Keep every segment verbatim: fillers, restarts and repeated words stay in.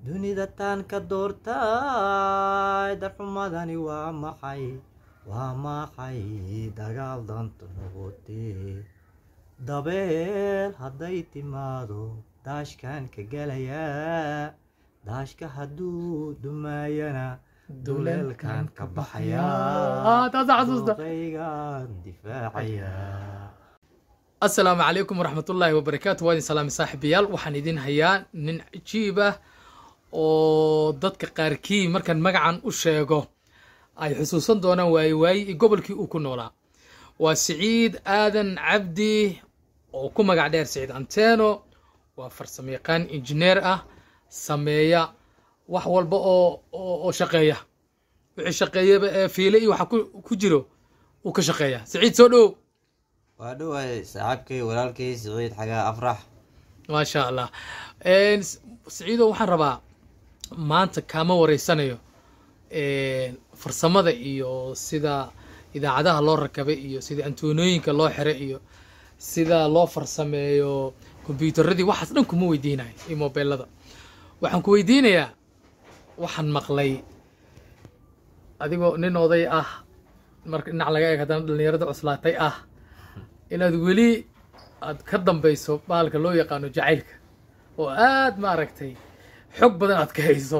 dunida taan ka doortay darxumadani waa maxay waa maxay dagaal danta noqotee dabeel hadday timaado daashkan ka gelayaa daashka hadduu dumaayana duleelkan ka baxayaa duqaygan difaacayaa. السلام عليكم ورحمة الله وبركاته. وادي سلام صاحبيال waxaan idin hayaa nin cajiib ah oo dadka qaarkii markan magacan u sheego ay xusuusan doonaan waay waay gobolkii uu ku noolaa. waa Siciid Aadan Cabdi oo ku magac dheer Siciid Anteeno. waa farsamayaqaan injineer ah sameeya wax walba oo oo shaqeeya wixii shaqeeyaba ee fiile iyo waxa ku jiro uu ka shaqeeya. Siciid soo dhow. وادوي صاحبكي ولالكي سعيد حاجة أفرح ما شاء الله. سعيد waxaan rabaa maanta kama wareysanayo ee farsamada iyo sida idaacadaha loo rakabay iyo sida antoonooyinka loo xiray iyo sida loo farsameeyo kombiyuutarradii waxaas dhan kuma weydiinayo iyo mobilada. waxaan ku weydiinayaa waxaan maqlay adigoo nin oday ah marka dhinac laga eego haddana dhalinyarada cuslaatay ah inaad weli aad ka dambayso baalka loo yaqaano jacaylka oo aad ma aragtay xog badan aad ka hayso.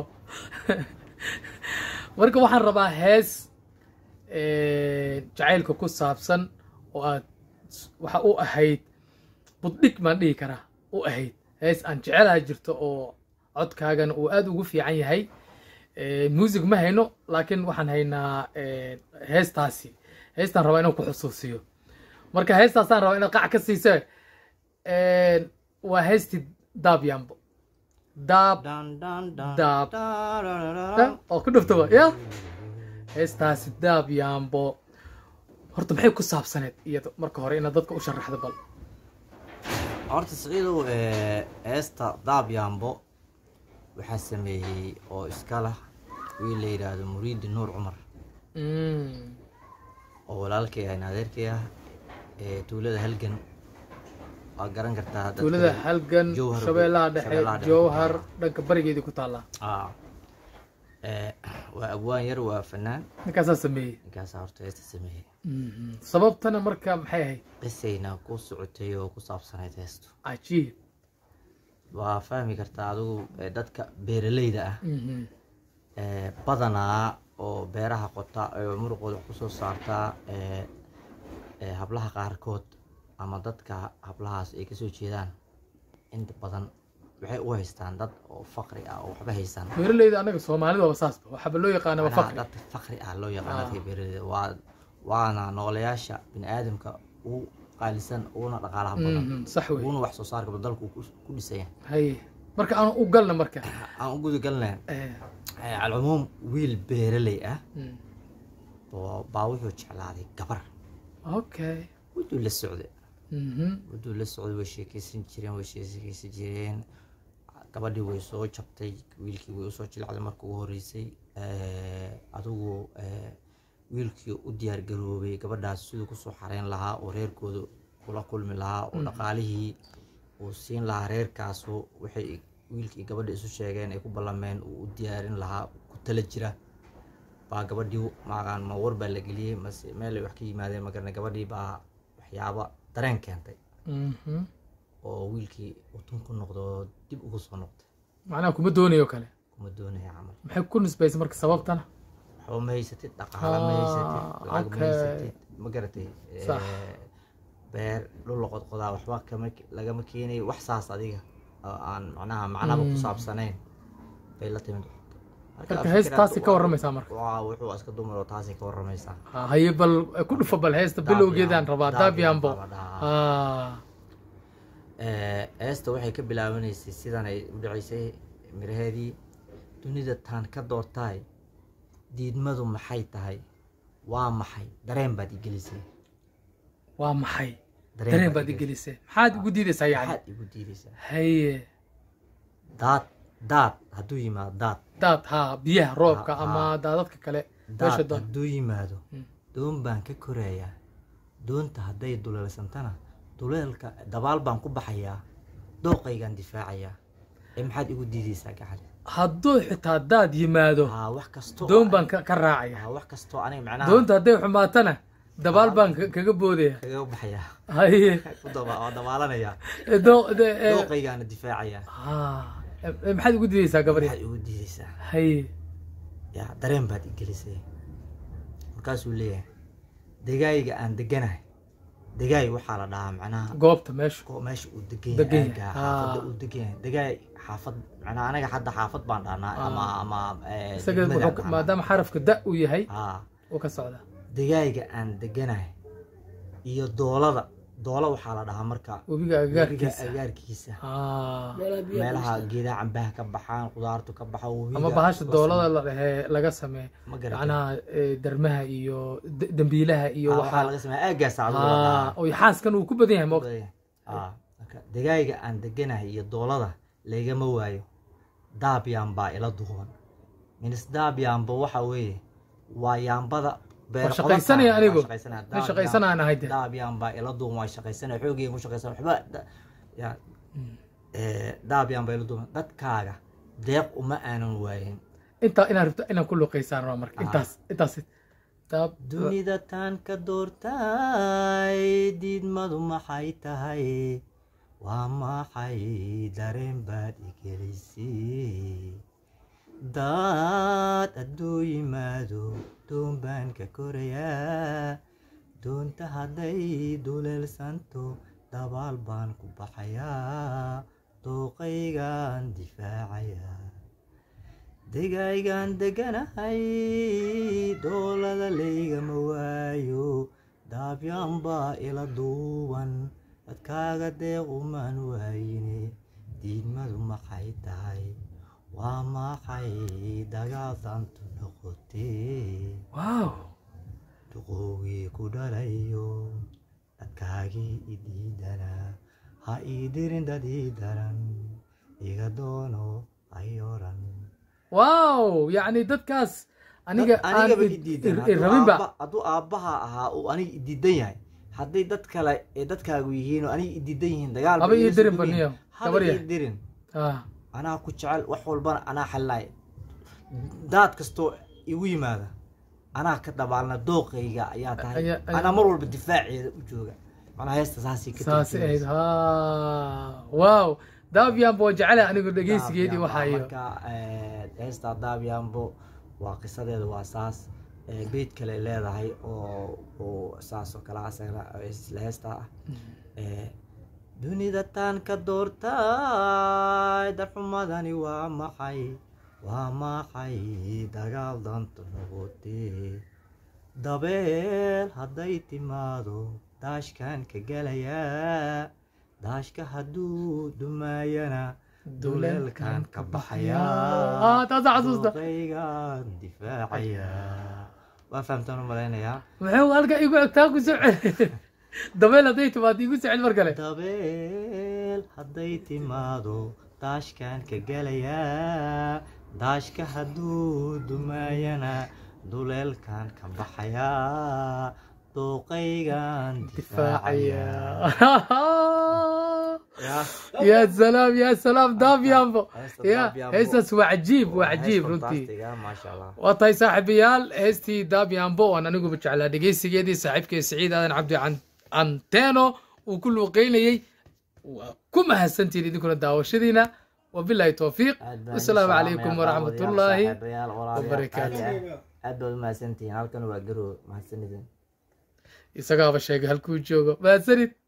marka waxaan rabaa hees jacaylka ku saabsan oo aad waxa u ahayd buddhig maan dhihi karaa u ahayd hees aan jecelaha jirto oo codkaagana uu aad ugu fiican yahay. music ma hayno laakiin waxaan haynaa heestaasi heestaan rabaa inaan ku xusuusiyo. marka heestaasaan rabaa inaad qac ka siisa waa heesti daab yaambo daab daab oo ku dhuftaba ya heestaasi daab yaambo horta maxay ku saabsaneed iyada marka hore inaad dadka u sharaxdo bal. horta Siciidow heesta daab yaambo waxaa sameeyey oo iska lah wiil la yidhaahdo Muriidi Nuur Cumar oo walaalkay ah adeerkay ah tuulada halgan waa garan kartaa tuulada halgan shabeellaha dhexe jowhar dhanka barigeedii ku taala. aa ee waa abwaan yar waa fanaan ninkaasaa sameeyey ninkaasaa horta heesta sameeyey. sababtana marka maxay ahayd qisayna ku socotay oo ku saabsanayd heestu cajiib. waa fahmi kartaa adigu dadka beeralayda ah ee badanaa oo beeraha qota oo muruqooda ku soo saartaa ee hablaha qaarkood ama dadka hablahaas ay ka soo jeedaan inta badan waxay u haystaan dad oo faqri ah oo waxba haysan. beeralayda anaga Soomaalida waa saas waxa loo yaqaan waa faqri dad faqri ah loo yaqaan beeralayda waa waana noolayaasha bini aadamka uu qaalisan uuna dhaqaalaha badan sax weey uuna wax soo saarka dalku ku dhisay. hay marka aan u galna marka aan u gudu galnaa ee al umum wiil beeralay ah oo baa wuxuu jeclaaday gabar. okay wuxuu la socday wuxuu la socday way sheekaysan jireen way sheekaysan jireen gabadhii way soo jabtay wiilkii way soo jilcday markii ugu horeysay ee adigu ee wiilkii u diyaar garoobay gabadhaas sidoo ku soo xareen lahaa oo reerkooda kula kulmi lahaa oo dhaqaalihii uu siin lahaa reerkaas waxay wiilkii gabadha isu sheegeen ay ku ballameen uu u diyaarin lahaa ku tala jira baa gabadhii maagaan ma war baa la geliyay mase meel ay wax ka yimaadeen magarna gabadhii baa waxyaabo dareen keentay oo wiilkii uu tun ku noqdo dib ugu soo noqday. macnaha kuma doonayo kale kuma doonayo camal maxay ku nisbaysay marka sababtana waxba ma haysatid dhaqaale ma haysatid lacag ma haysatid ma garatay beer dhul qodqodaa waxba kama lagama keenay wax saas adiga aan macnaha macnaha ku saabsanayn bay la timid. marka heestaasi ka waramaysaa marka waa wuxuu iska dumar oo taasi ka waramaysaa. haye bal ku dhufo bal heesta bilowgeedaan rabaa daab yaambo. ee heesta waxay ka bilaabanaysay sidan ay u dhacaysay miraheedii dunida taan ka doortay diidmadu maxay tahay waa maxay dareen baad igelisay waa maxay dareen baad igelisay maxaad ugu diidaysaa yani maxaad igu diidaysaa haye daad daad hadduu yimaado daad daad haa biyaha roobka ama daadadka kale meesha doon hadduu yimaado doon baan ka korayaa doonta hadday duleelsantana duleelka dabaal baan ku baxayaa dooqaygaan difaacayaa ee maxaad igu diidaysaa gacan hadduu xitaa daad yimaado ها wax kasto doon baan ka ka raacaya ها wax kasto aniga macnaha doonta hadday xumaatana dabaal baan ka- kaga boodaya kaga baxaya haye ku daba oo dabaalanaya doo de- eh, dooqaygaana difaacaya ah, eh, maxaad ugu didaysaa gabar yar waxaad igu diidaysaa haye yaa dareen baad igelisay markaasuu leeyahay degaayiga aan deganahay degaay waxaa la dhahaa macnaha goobta meesha ko meesha uu degan Degan yahay yahay. aaga xaafadda Ah. uu degan yahay degaay xaafad macnaha anaga hadda xaafad baan dhahnaa ama ama eh, isaga degmadaan wuxuu ka- dhahnaa. maadaama xarafka da uu yahay haa uu ka socda degaayiga aan deganahay iyo doolada doola waxaa la dhahaa marka webiga webiga agagaarkiisa agaarkiisa ah meelaha geedaha cambaha ka baxaan qudaartu ka baxa webiga ama bahasha la doolada sameeyo. la dhahee laga sameeyo ma garatay macnaha eh, darmaha iyo d- dambiilaha iyo Ah, waxaa waxaa laga sameeya aagaas adigu la ah dhahaa oo xaaskan uu ku badan yahay moogta Ah, marka degaayiga aan deganahay iyo doolada laygama waayo daabyan baa ila duuban minis daabyanba waxa weeye waa yaambada beer Waa shaqaysanaya anigu. ma ma shaqaysanaan ahay de daabyan baa ila duuban waa shaqaysanaya xoogayga ku shaqaysan waxba da- ya eh, daabyan baa ila duuban dadkaaga deeq uma aanan waayin intaa inaad rabto inaan ku luqaysaan raba marka Ah. intaas intaas daab dunida taan ka doortay diidmadu maxay tahay waa maxay dareen baad igelisay daad hadduu yimaado doon baan ka korayaa doonta hadday duleelsanto dabaal baan ku baxayaa dooqaygaan difaacayaa degaayigaan deganahay doolada laygama waayo daabyaan baa ila duuban dadkaaga deeq umaan waayine diidmadu maxay tahay waa maxay dagaaldantu noqotee wow duqoogii ku dhalayo dadkaagii idiidana ha ii dirin dad ii daran iga doono ay oran wow yacni dadkaas aniga aan anigaba i- idiidan i- i rabinba hadduu aabbaha ahaa uu aniga idiidan yahay hadday dad kale ee dadkaagu yihiin oo aniga idiidan yihiin dagaal Haba ii dirin ba niyo, haba gabar yar. ii dirin ah anaa ku jecel wax walbana anaa xalinaya daad kastoo igu yimaada anaa ka dabaalna dooqayga ayaa tahay Ayaa- ayaa- anaa mar walba difaaceeda u jooga manaa heesta saasay ka saas ahayd turjumaysa. ha wow daabyan boo jecela anigu dhegeysigeedii Daabyan waxaa iyo marka eh, heesta daabyanbo waa qisadeeda waa saas eh, beyd kale leedahay oo oo saas oo kale asagana isla heesta ah Eh, dunida taan ka doortay darxumadani waa maxay waa maxay dagaal dantu noqotee dabeel hadday timaado daashkan ka gelayaa daashka hadduu dumaayana duleelkan ka baxayaa ah taasa xasuusta dooqaygaan difaacayaa waa fahamtaan u malaynayaa muxuu halka igu egtaa ku soo celi dabeel hadday timaado igu soo celi mar kale dabeel hadday timaado daashkan ka gelayaa daashka hadduu dumaayana duleelkan ka baxayaa dooqaygaan difaacaya difaacayaa يا سلام يا سلام دافيامبو هيستا يا دافيامبو. هيستاس وعجيب وعجيب runtii ما شاء الله waatay saaxiibayaal heestii daabyambo waan anigu jeclaa dhegeysigeedii saaxiibkay siciid aadan cabdi can anteeno uu ku luuqeynayey waa ku mahadsantihiin idinkuna daawashadiina wabilaahi towfiiq wasalaamu calaykum waraxmatullaahi wabarakaatu aad baad u mahadsantihiin halkan waa garow mahadsanidin isagaaba sheegay halkuu joogo mahadsanid